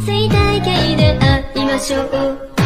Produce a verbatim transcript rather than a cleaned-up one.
追体型で会いましょう。